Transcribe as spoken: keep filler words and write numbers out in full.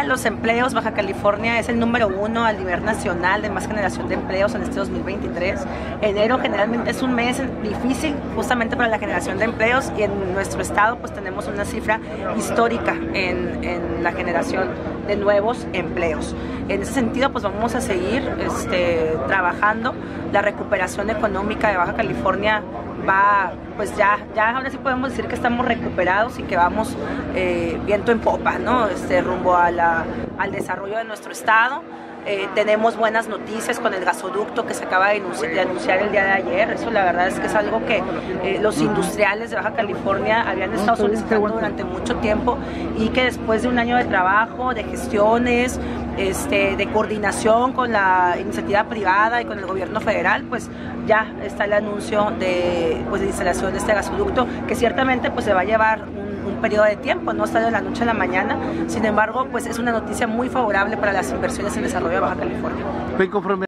general, los empleos, Baja California es el número uno a nivel nacional de más generación de empleos en este dos mil veintitrés. Enero generalmente es un mes difícil justamente para la generación de empleos, y en nuestro estado pues tenemos una cifra histórica en, en la generación de nuevos empleos. En ese sentido pues vamos a seguir este, trabajando. La recuperación económica de Baja California va, pues ya, ya ahora sí podemos decir que estamos recuperados y que vamos eh, viento en popa, ¿no? Este, rumbo a la, al desarrollo de nuestro estado. Eh, tenemos buenas noticias con el gasoducto que se acaba de anunciar, de anunciar el día de ayer. Eso la verdad es que es algo que eh, los industriales de Baja California habían estado solicitando durante mucho tiempo, y que después de un año de trabajo, de gestiones, este, de coordinación con la iniciativa privada y con el gobierno federal, pues ya está el anuncio de, pues, de instalación de este gasoducto, que ciertamente pues se va a llevar un un periodo de tiempo, no está de la noche a la mañana. Sin embargo, pues es una noticia muy favorable para las inversiones en desarrollo de Baja California.